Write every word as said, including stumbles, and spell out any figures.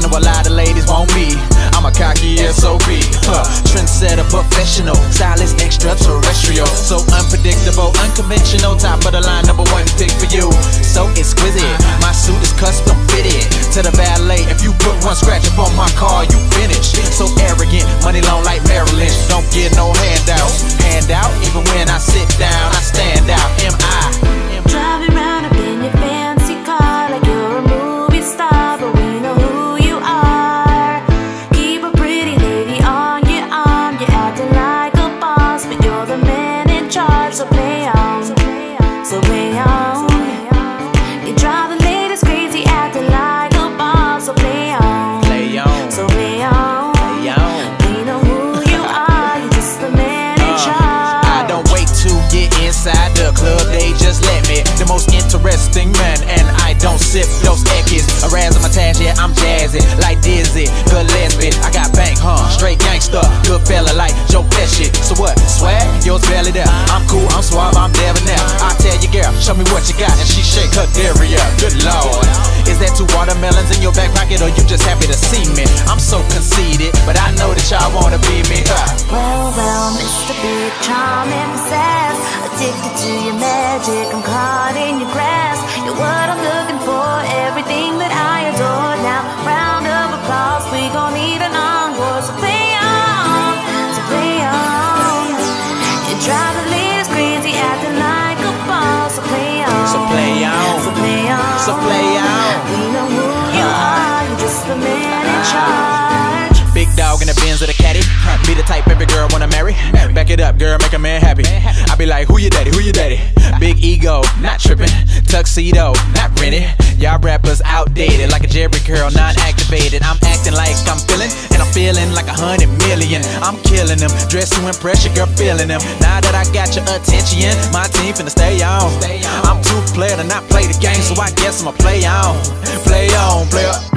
know a lot of ladies want me. I'm a cocky S O B, huh. Trendsetter, professional, stylist, extraterrestrial. So unpredictable, unconventional, top of the line, number one pick for you. So exquisite, my suit is custom fitted to the valet. If you put one scratch up on my car, you finish. So arrogant, money long like Maryland. Don't get no handouts. Handout, even when I sit down, I stand out. M I Driving round up in your fancy car like you're a movie star, but we know who you are. Keep a pretty lady on your arm. You're acting like a boss, but you're the man in charge. So play on, so play on. You drive the ladies crazy, acting like a boss. So play on, play on, so play on. play on. We know who you are. You're just the man in charge. I don't wait to get inside the club, they just let me. The most interesting man, and I don't sip those eckies. A razzmatazz, yeah, I'm jazzy, like Dizzy Gillespie. I got bank, huh? Straight gangster, good fella like Joe Pesci. So what? Swag? Yours barely there. I'm cool, I'm suave, I'm debonair. I tell you, girl, show me what you got, and she shake her derriere. Good lord, is that two watermelons in your back pocket, or you just happy to see me? I'm so conceited, but I know that y'all wanna be me. Huh? Well, well, Mister Big Charm and Sass, addicted to your magic, I'm caught in your grasp. You're what I'm looking for, everything that I adore. Now, round of applause, we gon' need an encore. So play on, so play on. You drive the ladies crazy, acting like a boss. So play on, So play on, so play on. so play on. We know who you are, you're just the man in charge. Big dog in the Benz of the caddy. Be the type every girl wanna marry. Back it up, girl, make a man happy. I be like, who your daddy, who your daddy? Big ego, not tripping. Tuxedo, not rented. Y'all rappers outdated, like a Jerry curl, non-activated. I'm acting like I'm feeling, and I'm feeling like a hundred million. I'm killing them, dressed to impress your girl, feeling them. Now that I got your attention, my team finna stay on. I'm too player to not play the game, so I guess I'ma play on. Play on, player.